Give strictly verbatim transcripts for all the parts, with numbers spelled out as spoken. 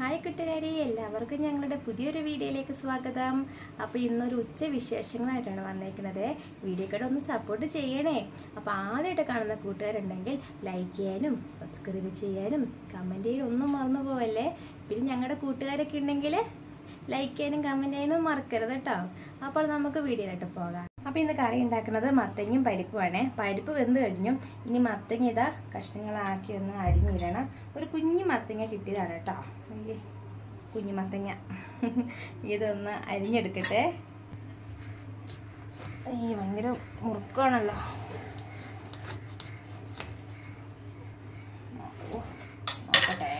Hi കൂട്ടുകാരെ, എല്ലാവർക്കും ഞങ്ങളുടെ പുതിയൊരു വീഡിയോയിലേക്ക് സ്വാഗതം. അപ്പോൾ ഇന്നൊരു ഉച്ച വിശേഷങ്ങളായിട്ടാണ് വന്നേക്കുന്നത്. വീഡിയോ കൂടെ ഒന്ന് സപ്പോർട്ട് ചെയ്യണേ. അപ്പോൾ ആദ്യമായിട്ട് കാണുന്ന കൂട്ടുകാരുണ്ടെങ്കിൽ ലൈക്ക് ചെയ്യാനും സബ്സ്ക്രൈബ് ചെയ്യാനും കമൻറ്റ് ചെയ്യാനും ഒന്നും മറന്നു പോവല്ലേ. പിന്നെ ഞങ്ങളുടെ കൂട്ടുകാരൊക്കെ ഉണ്ടെങ്കിൽ ലൈക്ക് ചെയ്യാനും കമൻറ്റ് ചെയ്യാനും മറക്കരുത് കേട്ടോ. അപ്പോൾ നമുക്ക് വീഡിയോയിലോട്ട് പോകാം. അപ്പോൾ ഇന്ന് കറി ഉണ്ടാക്കുന്നത് മത്തങ്ങയും പരിപ്പുമാണ്. പരിപ്പ് വെന്ത് കഴിഞ്ഞു. ഇനി മത്തങ്ങ ഇതാ കഷ്ണങ്ങളാക്കി ഒന്ന് അരിഞ്ഞിടണം. ഒരു കുഞ്ഞു മത്തങ്ങ കിട്ടിയതാണ് കേട്ടോ. കുഞ്ഞു മത്തങ്ങ ഇതൊന്ന് അരിഞ്ഞെടുക്കട്ടെ. ഈ ഭയങ്കര മുറുക്കാണല്ലോ. നോക്കട്ടെ,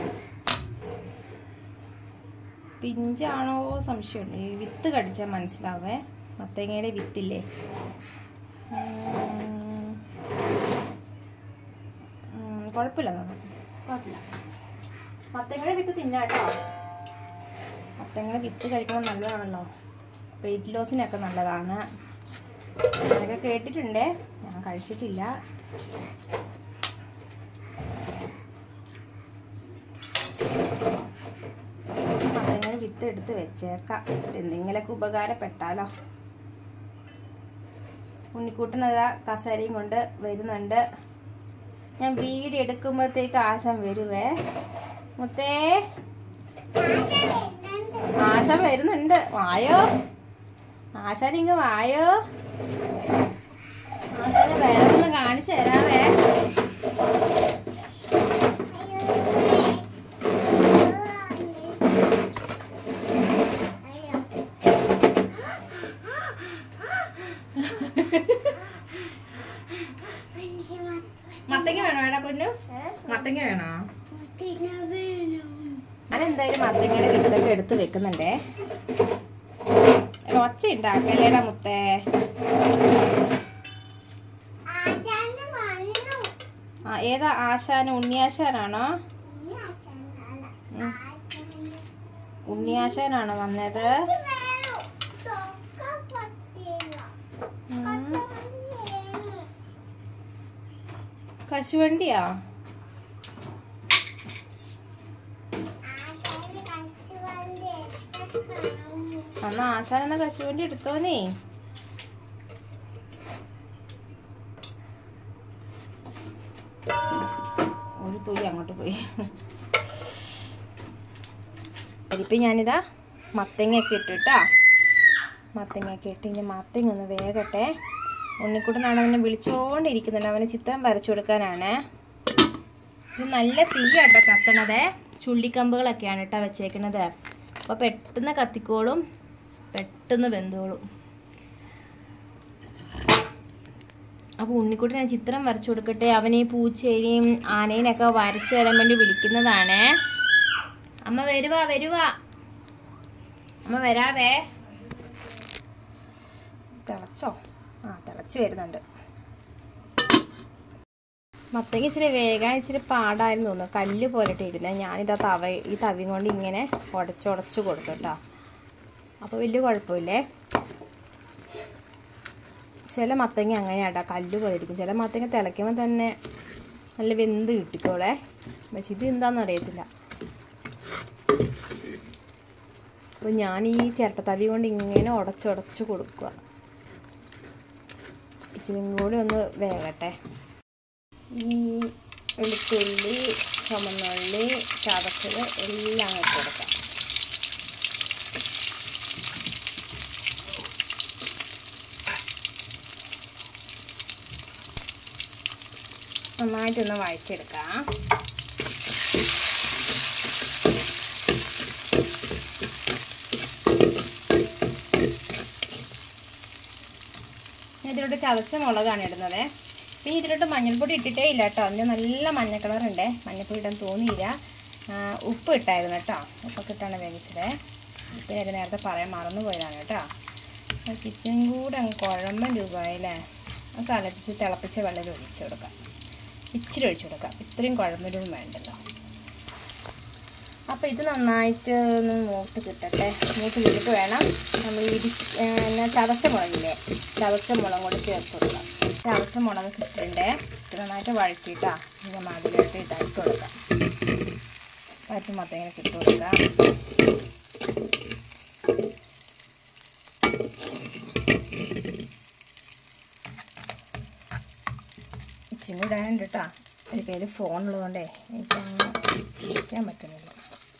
പിഞ്ചാണോ സംശയമുണ്ട്. ഈ വിത്ത് കടിച്ചാൽ മനസ്സിലാവേ. മത്തങ്ങയുടെ വിത്തില്ലേ, കുഴപ്പമില്ല കുഴപ്പമില്ല മത്തങ്ങയുടെ വിത്ത് തിന്നാട്ടോ. മത്തങ്ങയുടെ വിത്ത് കഴിക്കുന്നത് നല്ലതാണല്ലോ, വെയിറ്റ് ലോസിനൊക്കെ നല്ലതാണ്. അതൊക്കെ കേട്ടിട്ടുണ്ടേ, ഞാൻ കഴിച്ചിട്ടില്ല. മത്തങ്ങയുടെ വിത്ത് എടുത്ത് വെച്ചേക്കാം, എന്തെങ്കിലുമൊക്കെ ഉപകാരപ്പെട്ടാലോ. ഉണ്ണിക്കൂട്ടനതാ കസേരയും കൊണ്ട് വരുന്നുണ്ട്. ഞാൻ വീഡിയോ എടുക്കുമ്പോഴത്തേക്ക് ആശാൻ വരുവേ. മുത്തേ, ആശാൻ വരുന്നുണ്ട്. വായോ ആശാൻ, ഇങ്ങ് വായോ. ആശാന് വേറെ ഒന്ന് കാണിച്ചു തരാവേ. മത്തങ്ങ വേണോ വേടാ പൊന്നു? മത്തങ്ങ വേണോ? അതെന്തായാലും മത്തങ്ങയുടെ വിത്തൊക്കെ എടുത്ത് വെക്കുന്നുണ്ടേ. ഒച്ച ഉണ്ടാക്കല്ലേടാ മുത്തേ. ആ, ഏതാ ആശാന്? ഉണ്ണിയാശാനാണോ? ഉണ്ണിയാശാനാണോ വന്നത്? കശുവണ്ടിയാ? അന്ന് ആശാൻ എന്ന കശുവണ്ടി എടുത്തോന്നേ. ഒരു തുള്ളി അങ്ങോട്ട് പോയി. പരിപ്പ് ഞാനിതാ മത്തങ്ങയൊക്കെ ഇട്ടിട്ടാ. മത്തങ്ങയൊക്കെ ഇട്ട് ഇനി മത്തങ്ങ ഒന്ന് വേകട്ടെ. ഉണ്ണിക്കുട്ടനാണ് അവനെ വിളിച്ചോണ്ടിരിക്കുന്നുണ്ട്. അവന് ചിത്രം വരച്ചു കൊടുക്കാനാണ്. ഇത് നല്ല തീയാട്ടോ കത്തണതേ. ചുള്ളിക്കമ്പുകളൊക്കെയാണ് കേട്ടോ വെച്ചേക്കണത്. അപ്പോൾ പെട്ടെന്ന് കത്തിക്കോളും, പെട്ടെന്ന് വെന്തോളും. അപ്പോൾ ഉണ്ണിക്കുട്ടൻ ഞാൻ ചിത്രം വരച്ചു കൊടുക്കട്ടെ. അവനെ പൂച്ചേനെയും ആനേനെയൊക്കെ വരച്ചു തരാൻ വേണ്ടി വിളിക്കുന്നതാണ്. അമ്മ വരുവാ വരുവാ അമ്മ വരാവേ. തിളച്ചോ? ആ, തിളച്ച് വരുന്നുണ്ട്. മത്തങ്ങ ഇച്ചിരി വേഗം ഇച്ചിരി പാടായിരുന്നു തോന്നുന്നു. കല്ല് പോലെട്ട് ഇരുന്നത്. ഞാനിതാ തവ ഈ തവി കൊണ്ട് ഇങ്ങനെ ഉടച്ചുടച്ച് കൊടുത്തു കേട്ടോ. അപ്പോൾ വലിയ കുഴപ്പമില്ലേ. ചില മത്തങ്ങ അങ്ങനെയാട്ടോ, കല്ല് പോലെ ഇരിക്കും. ചില മത്തങ്ങ തിളയ്ക്കുമ്പോൾ തന്നെ നല്ല വെന്ത് കിട്ടിക്കോളേ. പക്ഷെ ഇത് എന്താണെന്ന് അറിയത്തില്ല. അപ്പോൾ ഞാൻ ഈ ചിരട്ടത്തവി കൊണ്ട് ഇങ്ങനെ ഉടച്ചുടച്ച് കൊടുക്കുക. ഇച്ചിരി കൂടി ഒന്ന് വേകട്ടെ. ഈ വെളുത്തുള്ളി, ചുമന്നുള്ളി, ചതച്ചത് എല്ലാം ഇട്ട് കൊടുക്കാം. നന്നായിട്ടൊന്ന് വഴറ്റിയെടുക്കാം. ഇതിലോട്ട് ചതച്ച മുളകാണ് ഇടുന്നത്. പിന്നെ ഇതിലോട്ട് മഞ്ഞൾപ്പൊടി ഇട്ടിട്ടേ ഇല്ല കേട്ടോ. അതിന് നല്ല മഞ്ഞ കളറുണ്ട്. മഞ്ഞൾപ്പൊടി ഇടാൻ തോന്നിയില്ല. ഉപ്പ് ഇട്ടായിരുന്നു കേട്ടോ. ഉപ്പൊക്കെ ഇട്ടാണ് വേവിച്ചത്. പിന്നെ അത് നേരത്തെ പറയാൻ മറന്നു പോയതാണ് കേട്ടോ. കിച്ചനും കൂടെ അങ്ങ് കുഴമ്പൻ രൂപമായില്ലേ. ആ സ്ഥലത്ത് തിളപ്പിച്ച വെള്ളം ഒഴിച്ചു കൊടുക്കാം. ഇച്ചിരി ഒഴിച്ചു കൊടുക്കാം. ഇത്രയും കുഴമ്പനും വേണ്ടല്ലോ. അപ്പോൾ ഇത് നന്നായിട്ട് ഒന്ന് മൂത്ത് കിട്ടട്ടെ. മൂത്ത് കിട്ടിയിട്ട് വേണം നമ്മൾ ഇടി ചതച്ച മുളകില്ലേ, ചതച്ച മുളക് കൂടി ചേർത്ത് കൊടുക്കാം. ചതച്ച മുളക് കിട്ടിയിട്ടുണ്ടേ. ഇത് നന്നായിട്ട് വഴറ്റിയിട്ടാ ഇത് മാതിരിയായിട്ട് ഇതാക്കി കൊടുക്കാം. വറ്റൽ മുളക് ഇങ്ങനെ ഇട്ട് കൊടുക്കാം. ഇച്ചിരി ഇടാനുണ്ട് കേട്ടോ. ഒരു കയ്യിൽ ഫോണുള്ളതുകൊണ്ടേ എനിക്കങ്ങനെ ഇരിക്കാൻ പറ്റുന്നില്ല.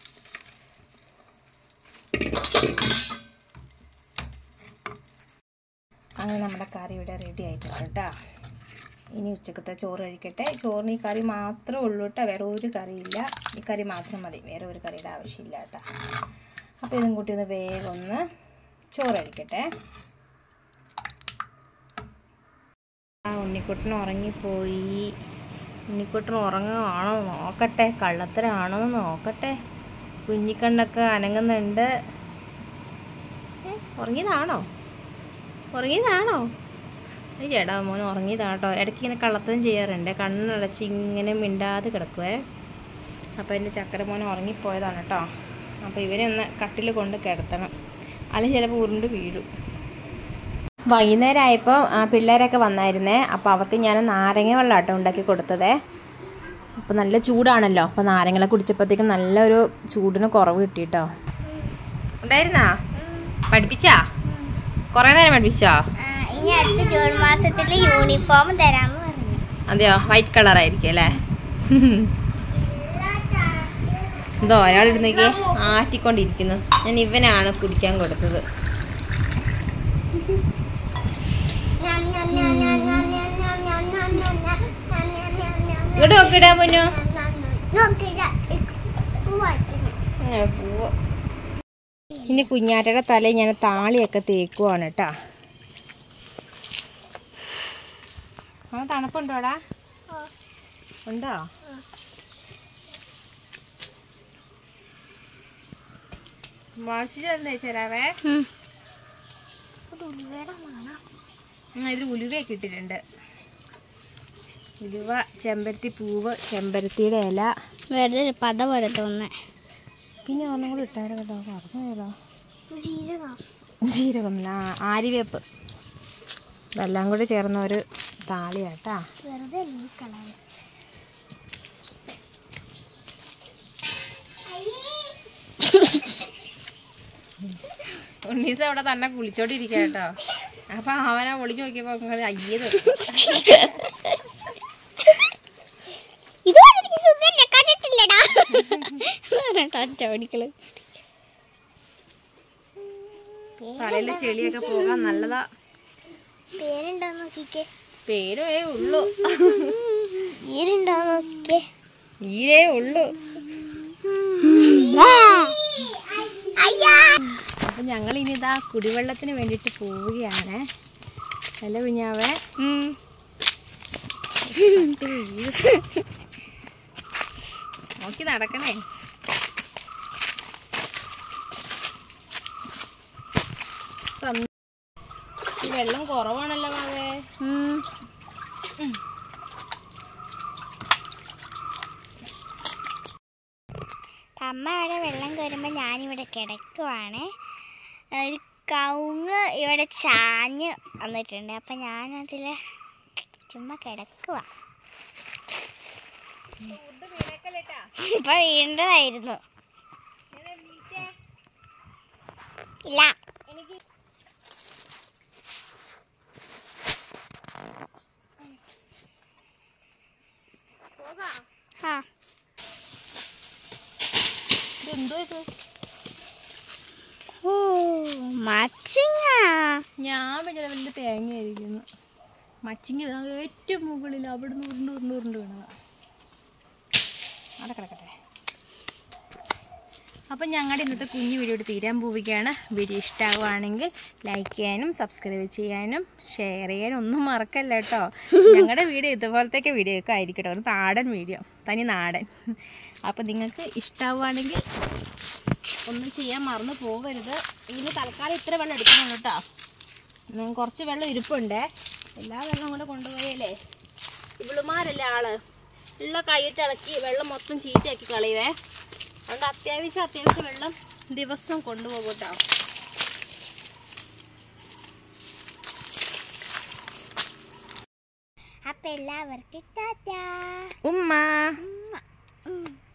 അങ്ങനെ നമ്മുടെ കറി ഇവിടെ റെഡി ആയിട്ടുണ്ട് കേട്ടോ. ഇനി ഉച്ചക്കത്തെ ചോറ് കഴിക്കട്ടെ. ചോറിന് ഈ കറി മാത്രമേ ഉള്ളൂ കേട്ടോ, വേറെ ഒരു കറിയില്ല. ഈ കറി മാത്രം മതി, വേറെ ഒരു കറിയുടെ ആവശ്യമില്ല കേട്ടോ. അപ്പോൾ ഇതും കൂട്ടി ഒന്ന് വേഗം ഒന്ന് ചോറ് കഴിക്കട്ടെ. ആ ഉണ്ണിക്കുട്ടൻ ഉറങ്ങിപ്പോയി. ഉണ്ണിക്കുട്ടൻ ഉറങ്ങുകയാണോ നോക്കട്ടെ, കള്ളത്തരാണോ എന്ന് നോക്കട്ടെ. കുഞ്ഞിക്കണ്ണൊക്കെ അനങ്ങുന്നുണ്ട്. ഉറങ്ങിയതാണോ ഉറങ്ങിയതാണോ ചേട്ടാ മോൻ ഉറങ്ങിയതാട്ടോ. ഇടയ്ക്ക് ഇങ്ങനെ കള്ളത്തരം ചെയ്യാറുണ്ട്, കണ്ണടച്ച് ഇങ്ങനെ മിണ്ടാതെ കിടക്കുവേ. അപ്പോൾ എൻ്റെ ചക്കര മോൻ ഉറങ്ങിപ്പോയതാണ് കേട്ടോ. അപ്പോൾ ഇവനെ ഒന്ന് കട്ടിൽ കൊണ്ട് കിടത്തണം, അല്ലെങ്കിൽ ചിലപ്പോൾ ഉരുണ്ട് വീഴും. വൈകുന്നേരം ആയപ്പോൾ പിള്ളേരൊക്കെ വന്നായിരുന്നേ. അപ്പോൾ അവർക്ക് ഞാൻ നാരങ്ങ വെള്ളം ആട്ടോ ഉണ്ടാക്കി കൊടുത്തതേ. അപ്പോൾ നല്ല ചൂടാണല്ലോ, അപ്പോൾ നാരങ്ങളെ കുടിച്ചപ്പോഴത്തേക്കും നല്ലൊരു ചൂടിന് കുറവ് കിട്ടി കേട്ടോ. ഉണ്ടായിരുന്നാ? പഠിപ്പിച്ചാ? കുറേ നേരം പഠിപ്പിച്ചോ? ഇനി അടുത്ത ജൂൺ മാസത്തിൽ യൂണിഫോം തരാമെന്ന് പറഞ്ഞു. അതെയോ? വൈറ്റ് കളർ ആയിരിക്കും അല്ലേ? എന്തോ ഒരാളിരുന്നേക്ക് ആറ്റിക്കൊണ്ടിരിക്കുന്നു. ഞാൻ ഇവനാണ് കുടിക്കാൻ കൊടുത്തത്. ഇങ്ങോട്ട് നോക്കിടാ മുന്നോ. പൂവ് ഇനി കുഞ്ഞാറ്റയുടെ തലയിൽ ഞാൻ താളിയൊക്കെ തേക്കുവാണ് കേട്ടാ. ആ തണുപ്പുണ്ടോടാ? ഉണ്ടോ? വാഷിച്ചെന്ന് തേച്ചരാവേ. ഇതിൽ ഉലുവയൊക്കെ ഇട്ടിട്ടുണ്ട്. ഉലുവ, ചെമ്പരത്തി പൂവ്, ചെമ്പരത്തിയുടെ ഇല, വെറുതെ ഒരു പത പോലെ തോന്നേ. പിന്നെ ഒന്നും കൂടി ഇട്ടാരോ കേട്ടോ. പറഞ്ഞോ ജീരകം ജീരകം ആ ആര്യവേപ്പ് ഇതെല്ലാം കൂടി ചേർന്ന ഒരു താളിയാട്ടാ. വെറുതെ കളർ ഉണ്ണീസ് അവിടെ തന്നെ കുളിച്ചോണ്ടിരിക്കുക കേട്ടോ. അപ്പൊ അവനെ ഒളിഞ്ഞു നോക്കിയപ്പോ അയ്യത് തലയിലെ ചെളിയൊക്കെ പോകാൻ നല്ലതാ. പേരുണ്ടോ നോക്കിക്കേ. പേരേ ഉള്ളു. ഈരുണ്ടോ നോക്കിക്കേ. ഈരേ ഉള്ളു. അപ്പൊ ഞങ്ങൾ ഇനി ഇതാ കുടിവെള്ളത്തിന് വേണ്ടിട്ട് പോവുകയാണ്. അല്ല കുഞ്ഞാവേ? നോക്കി നടക്കണേ. വെള്ളം കുറവാണല്ലോ മാവേ. അമ്മ അവിടെ വെള്ളം കയറുമ്പോൾ ഞാനിവിടെ കിടക്കുവാണ്. ഒരു കവുങ്ങ് ഇവിടെ ചാഞ്ഞ് വന്നിട്ടുണ്ട്. അപ്പം ഞാനതിൽ ചുമ്മാ കിടക്കുക. ഇപ്പം വീണ്ടതായിരുന്നു. ഇല്ല ആ ഓ മച്ചിങ്ങ. ഞാൻ വലിയ വലിയ തേങ്ങയായിരിക്കുന്നു. മച്ചിങ്ങ ഏറ്റവും മുകളിൽ അവിടുന്ന് ഉരുണ്ട് ഉരുണ്ട് ഉരുണ്ട് വീണതാ. അവിടെ കിടക്കട്ടെ. അപ്പം ഞങ്ങളുടെ ഇന്നത്തെ കുഞ്ഞു വീഡിയോ തീരാൻ പോവുകയാണ്. വീഡിയോ ഇഷ്ടമാവുകയാണെങ്കിൽ ലൈക്ക് ചെയ്യാനും സബ്സ്ക്രൈബ് ചെയ്യാനും ഷെയർ ചെയ്യാനും ഒന്നും മറക്കല്ല കേട്ടോ. ഞങ്ങളുടെ വീഡിയോ ഇതുപോലത്തെയൊക്കെ വീഡിയോ ഒക്കെ ആയിരിക്കട്ടോ, ഒരു നാടൻ വീഡിയോ, തനി നാടൻ. അപ്പം നിങ്ങൾക്ക് ഇഷ്ടമാവുകയാണെങ്കിൽ ഒന്നും ചെയ്യാൻ മറന്നു പോകരുത്. ഇനി തൽക്കാലം ഇത്ര വെള്ളം എടുക്കണം കേട്ടോ. കുറച്ച് വെള്ളം ഇരിപ്പുണ്ട്. എല്ലാ വെള്ളം കൂടെ കൊണ്ടുപോയല്ലേ ഇവളുമാരല്ലേ ആള് ഉള്ള കൈയിട്ട് ഇളക്കി വെള്ളം മൊത്തം ചീത്തയാക്കി കളയുവേ. അതുകൊണ്ട് അത്യാവശ്യം അത്യാവശ്യം വെള്ളം ദിവസം കൊണ്ടുപോകും കേട്ടോ. അപ്പം എല്ലാവർക്കും ടാറ്റാ. ഉമ്മ. ഉമ്മ.